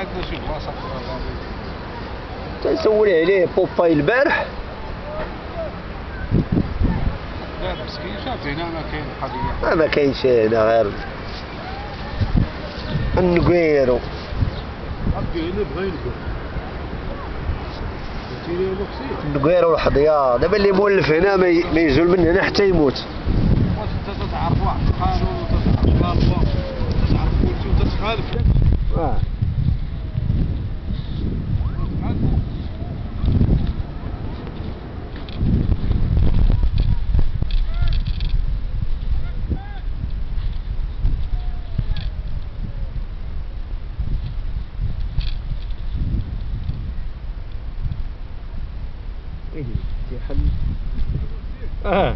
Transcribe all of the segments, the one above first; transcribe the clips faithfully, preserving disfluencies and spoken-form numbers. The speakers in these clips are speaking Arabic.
عندنا شي بلاصه اخرى تنسول عليه بوباي البارح. لا مسكين شاف هنا ما كاين قضيه. ما كاينش هنا غير النقيرو. عبدي هنا بغا ينقر النقيرو والحضيار. دابا اللي مولف هنا ما يزول من هنا حتى يموت. واش انت تتعرف واحد القانون وتتعرف لا لوا وتتعرف كلشي وتتخالف داك الشيء. اه ايه تيحل. اه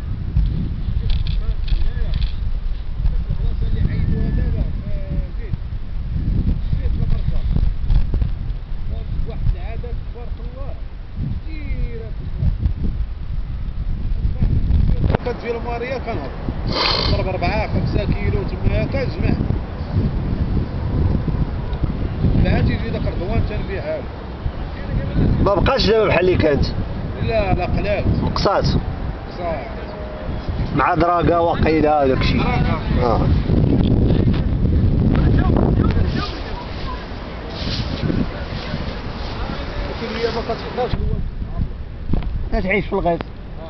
كتجي الماريا كنهض ضرب أربعة خمسة كيلو تما كنجمع لا تيجي داك الرضوان تنبيعها له. ما بقاش دابا بحال اللي كانت. لا لا قلات نقصات صافي مع دراكا وقيله وداك الشيء. اه ولكن هي ما كتقدرش تعيش في الغيط.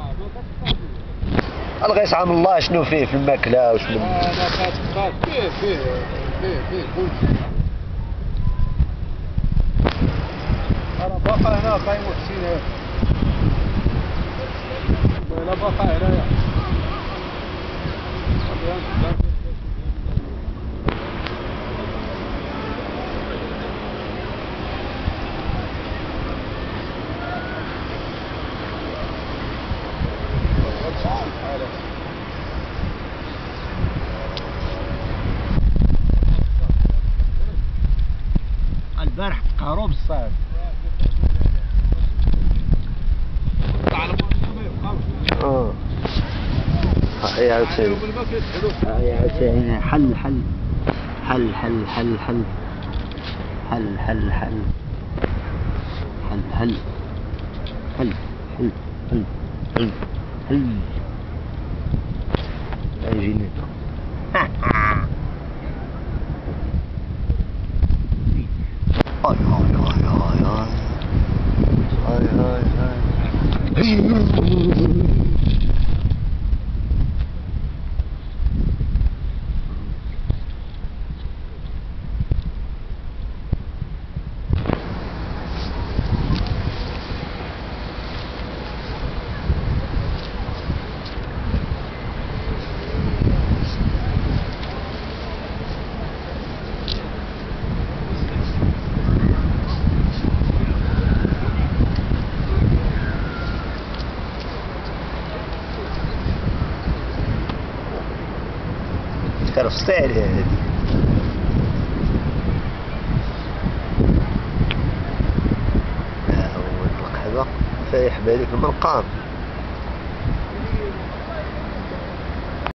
الغيط عام الله شنو فيه في الماكله وشنو. اه لا كتبقى فيه فيه فيه فيه كلشي. انا باقا هنا خاي محسن هنا لا باقا هنايا. البارح تقهروا بالصاد. اه هاي عاوتاني هاي عاوتاني حل حل حل حل حل حل حل حل حل حل حل حل حل حل حل حل عايزين هاي هاي هاي هاي هاي هاي هاي هاي كرستالي هذه. ها هو القهوة فايح بالك المرقام.